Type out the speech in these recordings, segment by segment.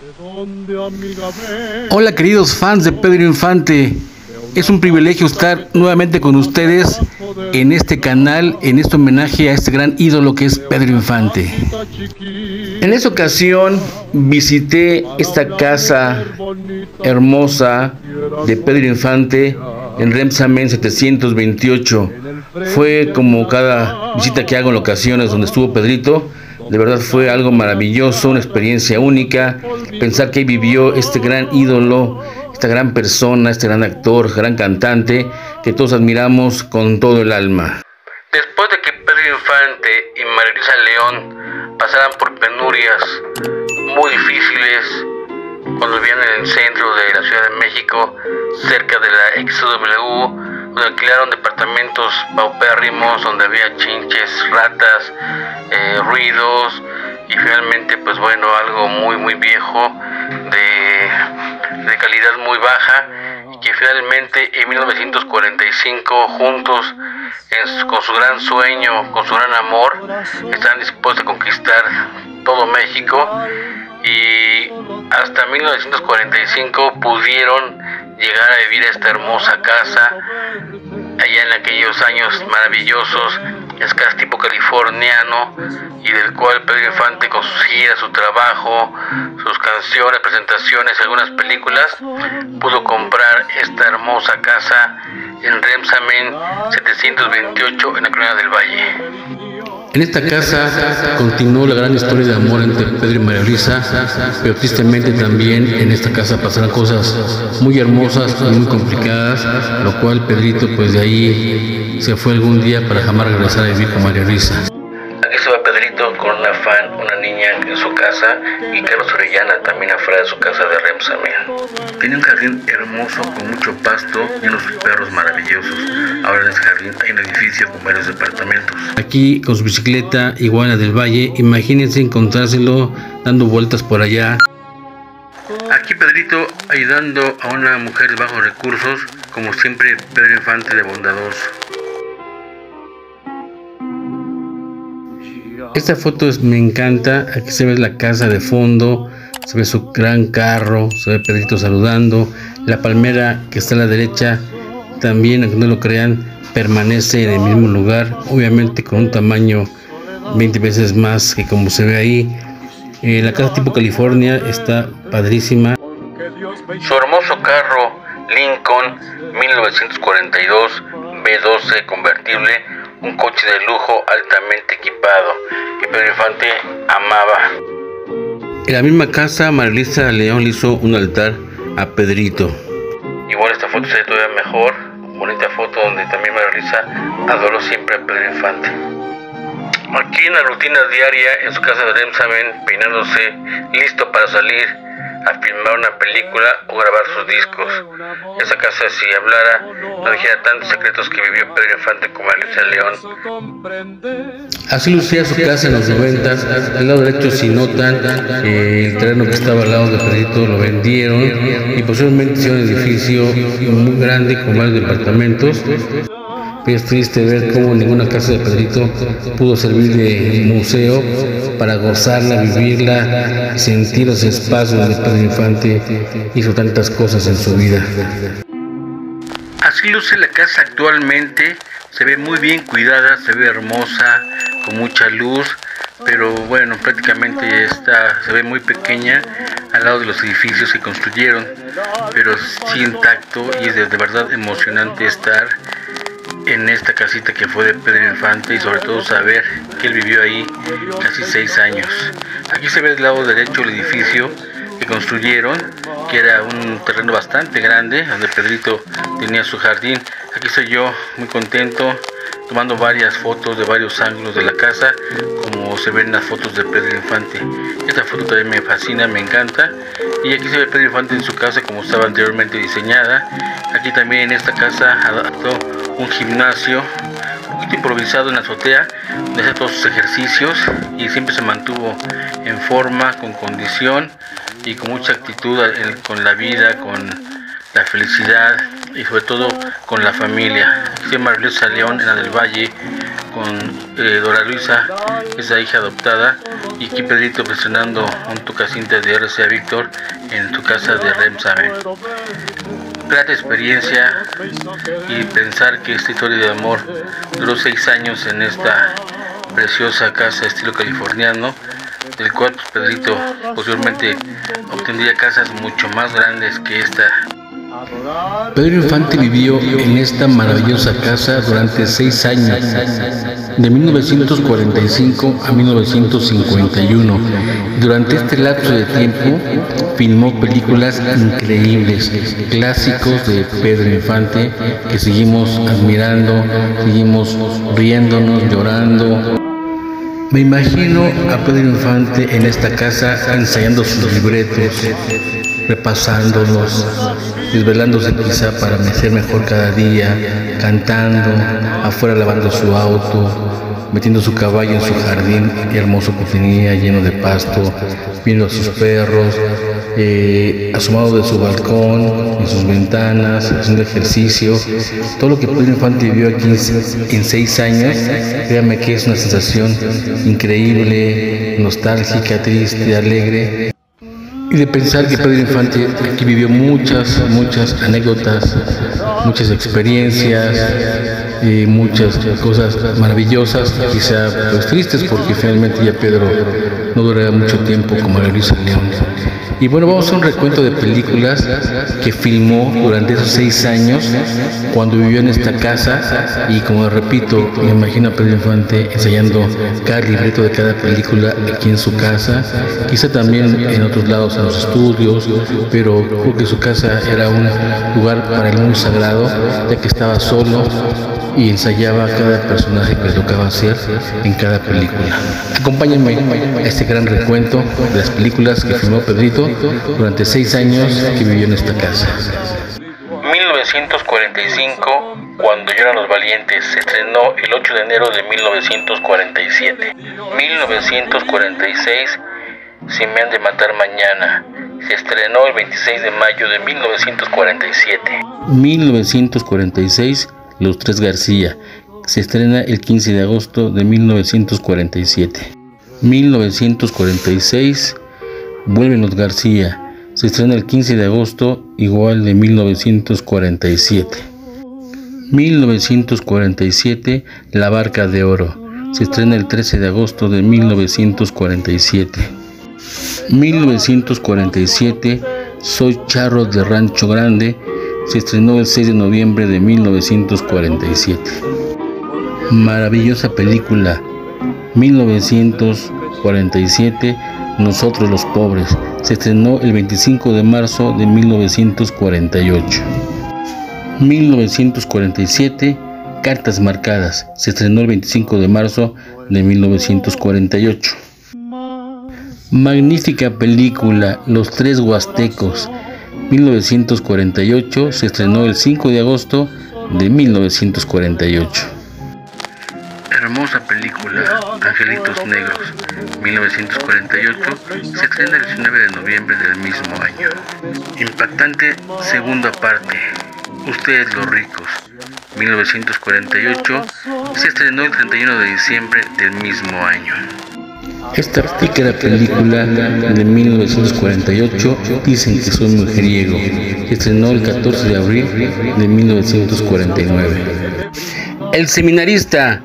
Hola queridos fans de Pedro Infante, es un privilegio estar nuevamente con ustedes en este canal, en este homenaje a este gran ídolo que es Pedro Infante. En esta ocasión visité esta casa hermosa de Pedro Infante en Remsamen 728. Fue como cada visita que hago en ocasiones donde estuvo Pedrito. De verdad fue algo maravilloso, una experiencia única, pensar que ahí vivió este gran ídolo, esta gran persona, este gran actor, gran cantante, que todos admiramos con todo el alma. Después de que Pedro Infante y María Luisa León pasaran por penurias muy difíciles, cuando vivían en el centro de la Ciudad de México, cerca de la XW, donde alquilaron departamentos paupérrimos, donde había chinches, ratas, ruidos y finalmente pues bueno, algo muy viejo, de calidad muy baja, y que finalmente en 1945 juntos con su gran sueño, con su gran amor, están dispuestos a conquistar todo México, y hasta 1945 pudieron llegar a vivir esta hermosa casa allá en aquellos años maravillosos, es casa tipo californiano, y del cual Pedro Infante con sus giras, su trabajo, sus canciones, presentaciones, algunas películas, pudo comprar esta hermosa casa en Remsamen 728 en la Colonia del Valle. En esta casa continuó la gran historia de amor entre Pedro y María Luisa, pero tristemente también en esta casa pasaron cosas muy hermosas y muy complicadas, lo cual Pedrito pues de ahí se fue algún día para jamás regresar a vivir con María Luisa. Aquí se va Pedrito con una fan, una niña en su casa, y Carlos Orellana también afuera de su casa de Remsamen. Tiene un jardín hermoso con mucho pasto y unos perros maravillosos. Ahora en ese jardín hay un edificio con varios departamentos. Aquí con su bicicleta Iguana del Valle, imagínense encontrárselo dando vueltas por allá. Aquí Pedrito ayudando a una mujer de bajos recursos, como siempre Pedro Infante de bondadoso. Esta foto me encanta, aquí se ve la casa de fondo, se ve su gran carro, se ve Pedrito saludando, la palmera que está a la derecha también, aunque no lo crean, permanece en el mismo lugar, obviamente con un tamaño 20 veces más que como se ve ahí. La casa tipo California está padrísima. Su hermoso carro Lincoln 1942 B12 convertible, un coche de lujo altamente equipado, que Pedro Infante amaba. En la misma casa María Luisa León le hizo un altar a Pedrito. Igual esta foto se ve todavía mejor, bonita foto donde también María Luisa adoró siempre a Pedro Infante. Aquí en la rutina diaria en su casa de Remsamen, peinándose, listo para salir a filmar una película o grabar sus discos. Esa casa, si hablara, no dijera tantos secretos que vivió Pedro Infante con María Luisa León. Así lucía su casa en los 90. Al lado derecho, si notan, el terreno que estaba al lado de Pedrito lo vendieron y posteriormente hicieron un edificio muy grande con varios departamentos. Es triste ver cómo ninguna casa de Pedrito pudo servir de museo para gozarla, vivirla, sentir los espacios donde Pedro Infante hizo tantas cosas en su vida. Así luce la casa actualmente, se ve muy bien cuidada, se ve hermosa, con mucha luz, pero bueno, prácticamente se ve muy pequeña al lado de los edificios que construyeron, pero sí intacto, y es de verdad emocionante estar en esta casita que fue de Pedro Infante, y sobre todo saber que él vivió ahí casi 6 años. Aquí se ve del lado derecho el edificio que construyeron, que era un terreno bastante grande donde Pedrito tenía su jardín. Aquí estoy yo muy contento tomando varias fotos de varios ángulos de la casa, como se ven las fotos de Pedro Infante. Esta foto también me fascina, me encanta. Y aquí se ve Pedro Infante en su casa como estaba anteriormente diseñada. Aquí también en esta casa adaptó un gimnasio un poquito improvisado en la azotea, donde hacía todos sus ejercicios y siempre se mantuvo en forma, con condición y con mucha actitud con la vida, con la felicidad y sobre todo con la familia. Aquí María Luisa León en la del Valle, con Dora Luisa, esa hija adoptada, y aquí Pedrito estrenando un tocacintas de RCA Víctor en su casa de Remsamen. Grata experiencia, y pensar que esta historia de amor duró 6 años en esta preciosa casa estilo californiano, del cual pues, Pedrito posteriormente obtendría casas mucho más grandes que esta. Pedro Infante vivió en esta maravillosa casa durante 6 años, de 1945 a 1951. Durante este lapso de tiempo filmó películas increíbles, clásicos de Pedro Infante que seguimos admirando, seguimos riéndonos, llorando. Me imagino a Pedro Infante en esta casa ensayando sus libretos, repasándolos, desvelándose quizá para ser mejor cada día, cantando, afuera lavando su auto, metiendo su caballo en su jardín hermoso que tenía lleno de pasto, viendo a sus perros, asomado de su balcón, en sus ventanas, haciendo ejercicio. Todo lo que Pedro Infante vivió aquí en 6 años, créanme que es una sensación increíble, nostálgica, triste, alegre. Y de pensar que Pedro Infante aquí vivió muchas anécdotas, muchas experiencias, muchas cosas maravillosas, quizá pues tristes, porque finalmente ya Pedro no durará mucho tiempo como Luisa León. Y bueno, vamos a hacer un recuento de películas que filmó durante esos 6 años cuando vivió en esta casa. Y como repito, me imagino a Pedro Infante ensayando cada libreto de cada película aquí en su casa, quizá también en otros lados en los estudios, pero creo que su casa era un lugar para él muy sagrado, ya que estaba solo y ensayaba cada personaje que le tocaba hacer en cada película. Acompáñenme a este gran recuento de las películas que filmó Pedrito durante 6 años que vivió en esta casa. 1945, Cuando lloran los valientes, se estrenó el 8 de enero de 1947. 1946, Si me han de matar mañana, se estrenó el 26 de mayo de 1947. 1946, Los Tres García, se estrena el 15 de agosto de 1947. 1946, Vuelven los García, se estrena el 15 de agosto igual de 1947. 1947, La Barca de Oro, se estrena el 13 de agosto de 1947. 1947, Soy charro de Rancho Grande, se estrenó el 6 de noviembre de 1947. Maravillosa película, 1947, Nosotros los Pobres, se estrenó el 25 de marzo de 1948. 1947, Cartas Marcadas, se estrenó el 25 de marzo de 1948. Magnífica película, Los Tres Huastecos, 1948, se estrenó el 5 de agosto de 1948. Hermosa película, Angelitos Negros, 1948, se estrena el 19 de noviembre del mismo año. Impactante segunda parte, Ustedes los ricos, 1948, se estrenó el 31 de diciembre del mismo año. Esta pícara película de 1948, Dicen que soy mujeriego, se estrenó el 14 de abril de 1949. El Seminarista,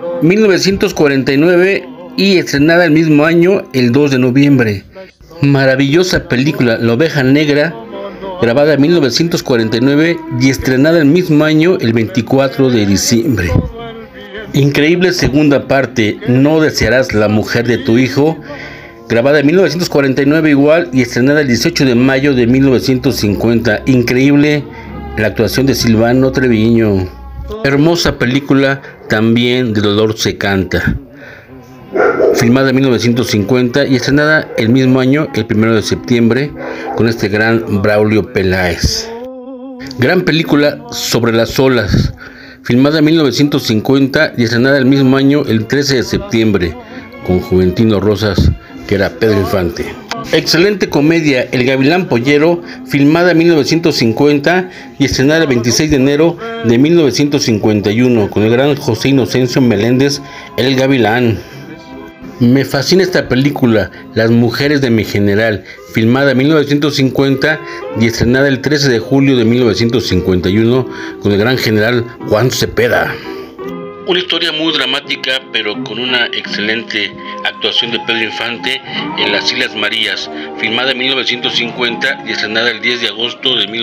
1949, y estrenada el mismo año, el 2 de noviembre. Maravillosa película, La Oveja Negra, grabada en 1949 y estrenada el mismo año, el 24 de diciembre. Increíble segunda parte, No desearás la mujer de tu hijo, grabada en 1949 igual y estrenada el 18 de mayo de 1950. Increíble la actuación de Silvano Treviño. Hermosa película también, De dolor se canta, filmada en 1950 y estrenada el mismo año, el 1 de septiembre, con este gran Braulio Peláez. Gran película, Sobre las olas, filmada en 1950 y estrenada el mismo año, el 13 de septiembre, con Juventino Rosas, que era Pedro Infante. Excelente comedia El Gavilán Pollero, filmada en 1950 y estrenada el 26 de enero de 1951 con el gran José Inocencio Meléndez, El Gavilán. Me fascina esta película, Las mujeres de mi general, filmada en 1950 y estrenada el 13 de julio de 1951 con el gran general Juan Cepeda. Una historia muy dramática, pero con una excelente actuación de Pedro Infante en Las Islas Marías, filmada en 1950 y estrenada el 10 de agosto de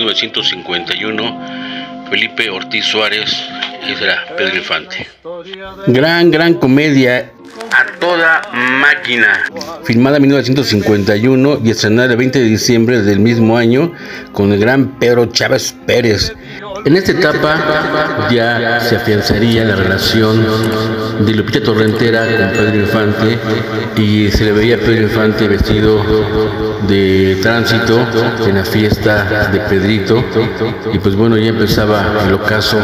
1951. Felipe Ortiz Suárez, ese era Pedro Infante. Gran comedia, A Toda Máquina, filmada en 1951 y estrenada el 20 de diciembre del mismo año con el gran Pedro Chávez Pérez. En esta etapa ya se afianzaría la relación de Lupita Torrentera con Pedro Infante y se le veía a Pedro Infante vestido de tránsito en la fiesta de Pedrito, y pues bueno, ya empezaba el ocaso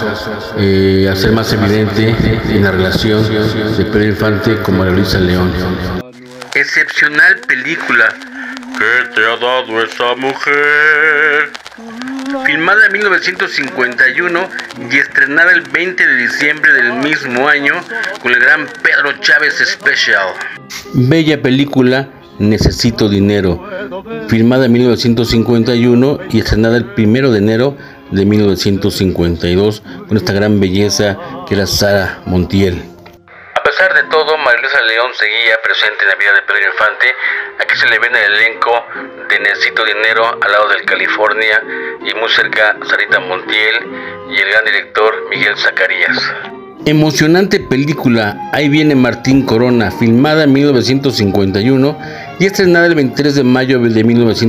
a ser más evidente en la relación de Pedro Infante con María Luisa León. Excepcional película. ¿Qué te ha dado esa mujer? Filmada en 1951 y estrenada el 20 de diciembre del mismo año con el gran Pedro Chávez Special. Bella película, Necesito Dinero, filmada en 1951 y estrenada el 1 de enero de 1952 con esta gran belleza que era Sara Montiel. A pesar de todo, María Luisa León seguía presente en la vida de Pedro Infante. Aquí se le ve en el elenco de Necesito Dinero al lado del California y muy cerca Sarita Montiel y el gran director Miguel Zacarías. Emocionante película, Ahí viene Martín Corona, filmada en 1951 y estrenada el 23 de mayo de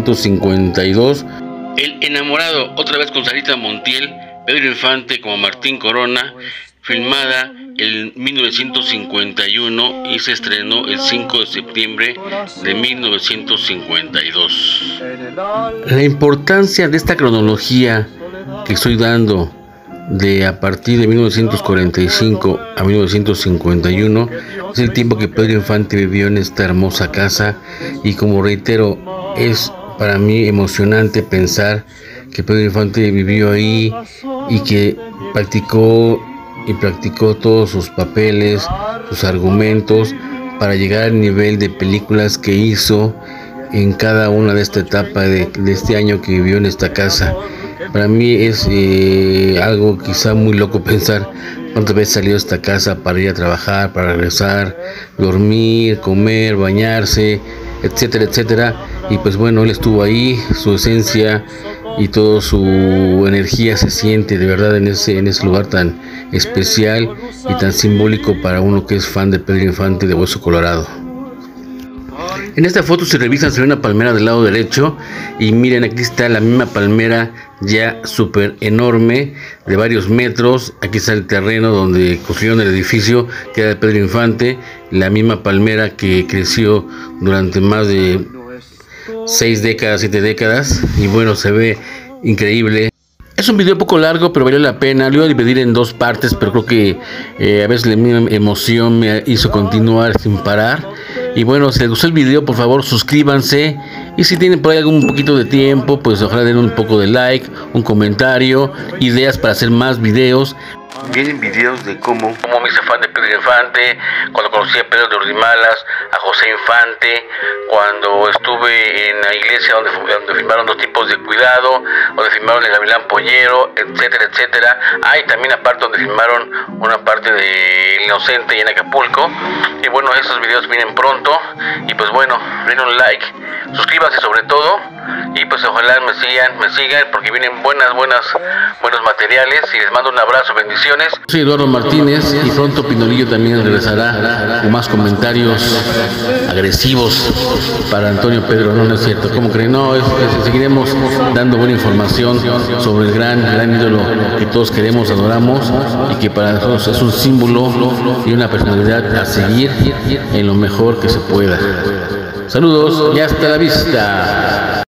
1952. El enamorado, otra vez con Sarita Montiel, Pedro Infante como Martín Corona, filmada en 1951 y se estrenó el 5 de septiembre de 1952. La importancia de esta cronología que estoy dando de a partir de 1945 a 1951 es el tiempo que Pedro Infante vivió en esta hermosa casa, y como reitero, es para mí emocionante pensar que Pedro Infante vivió ahí y que practicó todos sus papeles, sus argumentos para llegar al nivel de películas que hizo en cada una de esta etapa de este año que vivió en esta casa. Para mí es algo quizá muy loco pensar cuántas veces salió de esta casa para ir a trabajar, para regresar, dormir, comer, bañarse, etcétera, etcétera. Y pues bueno, él estuvo ahí, su esencia y toda su energía se siente de verdad en ese lugar tan especial y tan simbólico para uno que es fan de Pedro Infante de Hueso Colorado. En esta foto, si revisan, se ve una palmera del lado derecho y miren, aquí está la misma palmera ya súper enorme de varios metros. Aquí está el terreno donde construyeron el edificio que era de Pedro Infante, la misma palmera que creció durante más de 6 décadas, 7 décadas, y bueno, se ve increíble. Es un video poco largo, pero valió la pena. Lo iba a dividir en 2 partes, pero creo que a veces la misma emoción me hizo continuar sin parar. Y bueno, si les gustó el video, por favor suscríbanse, y si tienen por ahí algún poquito de tiempo, pues ojalá den un poco de like, un comentario, ideas para hacer más videos. Vienen videos de cómo me hice fan de Pedro Infante, cuando conocí a Pedro de Urdimalas, a José Infante, cuando estuve en la iglesia donde filmaron 2 tipos de cuidado, donde filmaron El Gavilán Pollero, etcétera, etcétera. Y también aparte donde filmaron una parte de El Inocente y en Acapulco. Y bueno, esos videos vienen pronto, y pues bueno, denle un like, suscríbanse sobre todo, y pues ojalá me sigan porque vienen buenos materiales, y les mando un abrazo, bendiciones. Soy Eduardo Martínez, y pronto Pinolillo también regresará con más comentarios agresivos para Antonio Pedro. No es cierto, ¿cómo creen? No, seguiremos dando buena información sobre el gran ídolo que todos queremos, adoramos, y que para nosotros es un símbolo y una personalidad a seguir en lo mejor que se pueda. Saludos y hasta la vista.